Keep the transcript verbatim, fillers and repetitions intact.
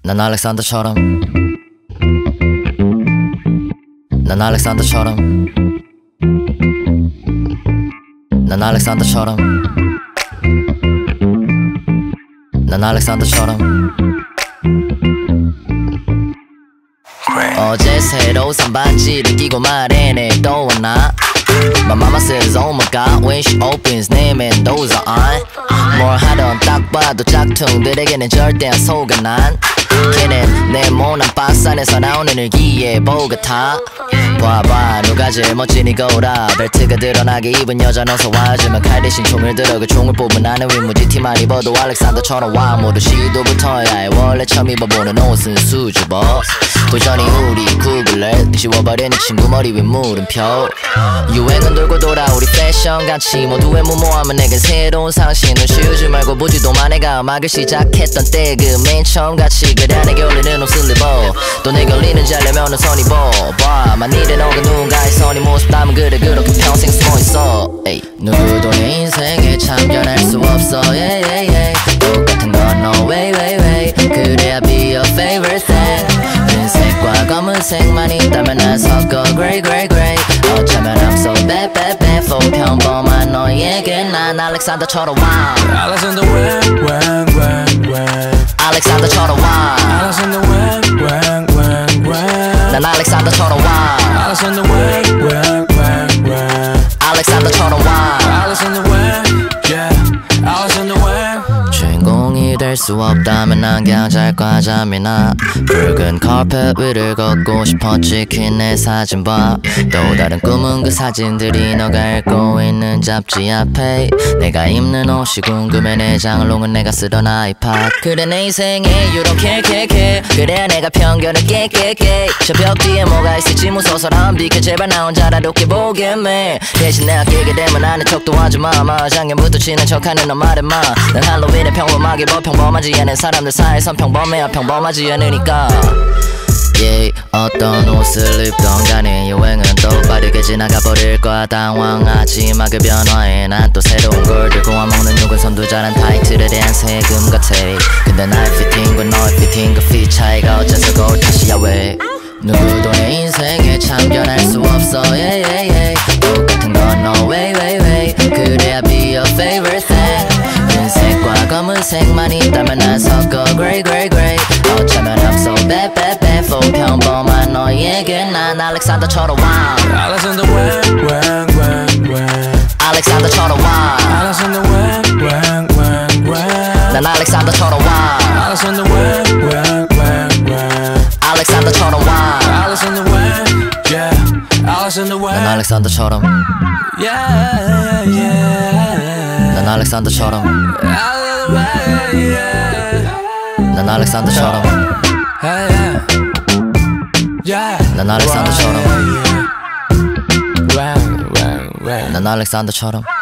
난 알렉산더처럼 난 알렉산더처럼 난 알렉산더처럼 난 알렉산더처럼 어제 새로 산 바지를 끼고 말해내 또 왔나 My mama says oh my god when she opens name and those are on 뭘 하던 딱 봐도 짝퉁들에게는 절대 안 속아 난 걔는 내 모난 박스 안에서 나오는 일기예보 같아 봐봐 누가 제일 멋진 이거라 벨트가 드러나게 입은 여자 어서 와주면 칼 대신 총을 들어 그 총을 뽑은 나는 윗무지 티만 입어도 알렉산더처럼 와 모두 시도부터야 해 원래 처음 입어보는 옷은 수줍어 도전이 우리 구글을 뒤집어버리는 친구 머리 위 물음표 유행은 돌고 돌아 우리 패션같이 모두의 무모함은 내겐 새로운 상신을 씌우지 말고 보지도마 내가 음악을 시작했던 때 그 맨 처음같이 그래 내게 어울리는 옷을 입어 또 내게 어울리는지 알려면은 손이 봐봐 만일에 너가 누군가의 선이 모습 담은 그래 그렇게 평생 숨어있어 에이. 누구도 내 인생에 참견할 수 없어 yeah, yeah, yeah. 똑같은 건 no way way way 그래야 be your favorite thing 흰색과 검은색만 있다면 난 섞어 grey grey grey 어쩌면 I'm so bad bad bad for 평범한 너에게 난 알렉산더처럼 와 Alexander when when when when 알렉산더처럼 와 Alexander when when when when 난 알렉산더처럼 와 Alexander when when when when 알렉산더처럼 와 Alexander when yeah Alexander when 주인공이 될 수 없다면 난 그냥 잘 과잠이나 붉은 카펫 위를 걷고 싶어 찍힌 내 사진 봐 또 다른 꿈은 그 사진들이 너가 읽고 있는 잡지 앞에 내가 입는 옷이 궁금해 내 장롱은 내가 쓰던 아이팟 그래 내 인생에 you don't care care care 그래야 내가 편견을 깨 깨 깨 저 벽 뒤에 뭐가 있을지 무서워서라면 비켜 제발 나 혼자라도 깨보겠네 대신 내가 깨게 되면 아는 척도 하지마 마 작년부터 친한 척하는 너 말해마 난 할로윈에 평범하게 뭐 평범하지 않은 사람들 사이선 평범해야 평범하지 않으니까 yeah, 어떤 옷을 입던 간에 유행은 또 빠르게 지나가 버릴 거야 당황하지 마 그 변화에 난 또 새로운 걸 들고 와먹는 욕은 손도 잘한 타이틀에 대한 세금 같아 근데 나의 피팅과 너의 피팅 그 핏 차이가 어째서 거울 탓이야 왜 누구도 내 인생에 참견할 수 없어 yeah, yeah, yeah. 똑같은 건 no way way way 그래야 be your favorite thing 흰색과 검은색만 있다면 난 섞어 grey grey grey 어쩌면 I'm so bad bad bad for 평범한 너에게 난 알렉산더처럼 와 Alexander when when when when 알렉산더처럼 와 Alexander when when when when 난 알렉산더처럼 와 Alexander when when when when 알렉산더처럼 와 Alexander when yeah Alexander when 난 알렉산더처럼 yeah yeah 난 알렉산더처럼 난 알렉산더처럼 난 알렉산더처럼 난 알렉산더처럼